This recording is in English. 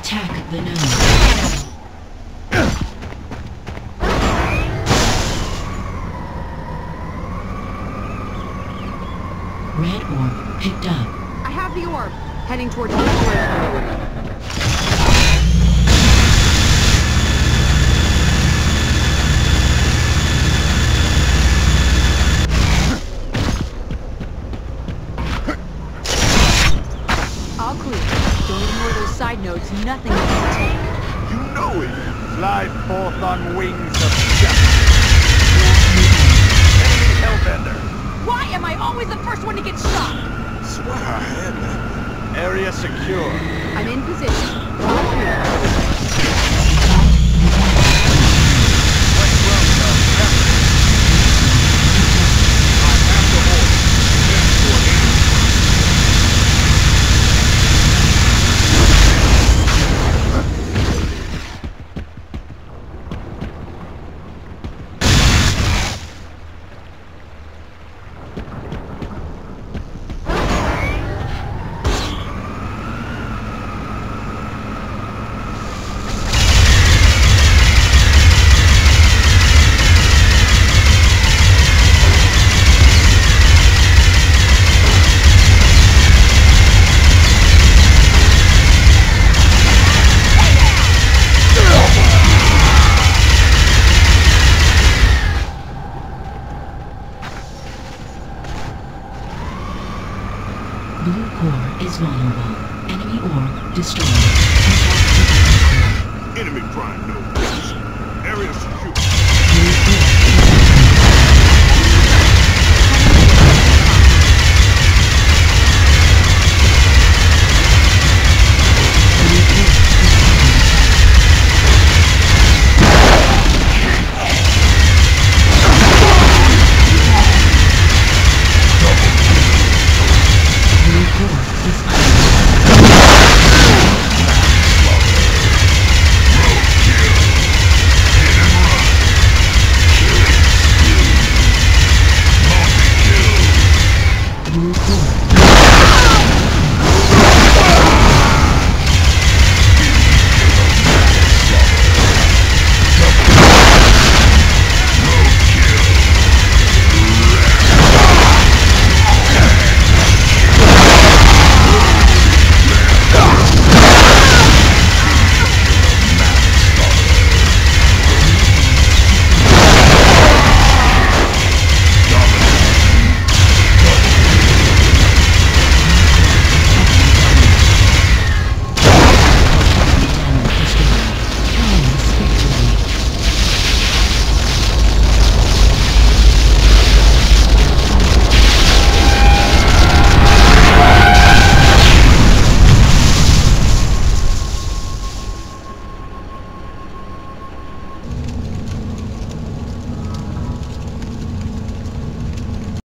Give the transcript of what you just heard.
Attack the node. Red orb picked up. I have the orb. Heading towards the orb. All clear. Don't ignore those side nodes. Nothing you can take. You know it! Glide forth on wings of justice. Enemy Hellbender. Why am I always the first one to get shot? Swear I had that. Area secure. I'm in position. All clear. West Round, captain. I have the order. Yes, coordinator. Blue core is vulnerable. Enemy orb destroyed.